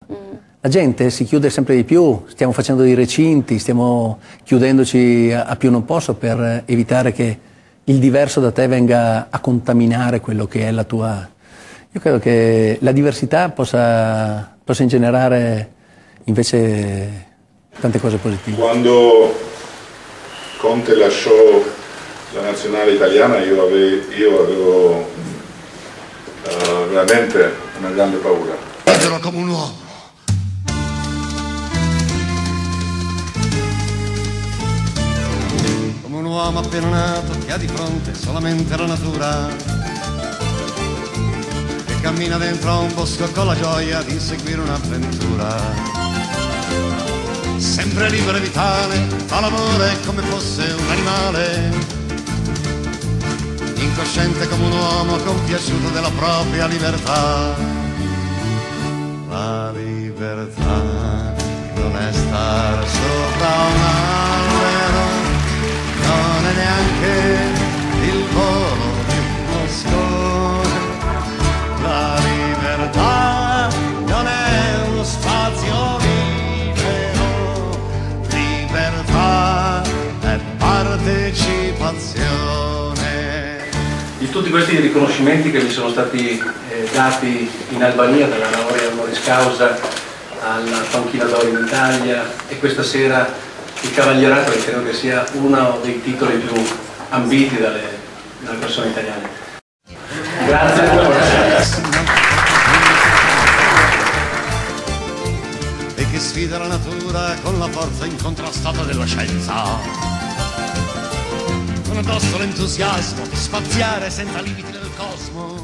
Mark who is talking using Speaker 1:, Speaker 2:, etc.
Speaker 1: La gente si chiude sempre di più, stiamo facendo dei recinti, stiamo chiudendoci a più non posso per evitare che il diverso da te venga a contaminare quello che è la tua... Io credo che la diversità possa ingenerare invece tante cose positive.
Speaker 2: Quando Conte lasciò la nazionale italiana io avevo veramente una grande paura.
Speaker 3: Ero come un uomo. Come un uomo appena nato che ha di fronte solamente la natura, che cammina dentro un bosco con la gioia di inseguire un'avventura. Sempre libero e vitale, fa l'amore come fosse un animale, incosciente come un uomo compiaciuto della propria libertà. La libertà non è star sopra un albero, non è neanche il volo di un moscone. La libertà non è uno spazio libero, libertà è partecipazione.
Speaker 1: Di tutti questi riconoscimenti che mi sono stati dati in Albania, dalla laurea honoris causa alla panchina d'oro in Italia e questa sera il cavalierato, che credo che sia uno dei titoli più ambiti dalle persone italiane. Grazie.
Speaker 3: E che sfida la natura con la forza incontrastata della scienza. Con addosso l'entusiasmo di spaziare senza limiti nel cosmo.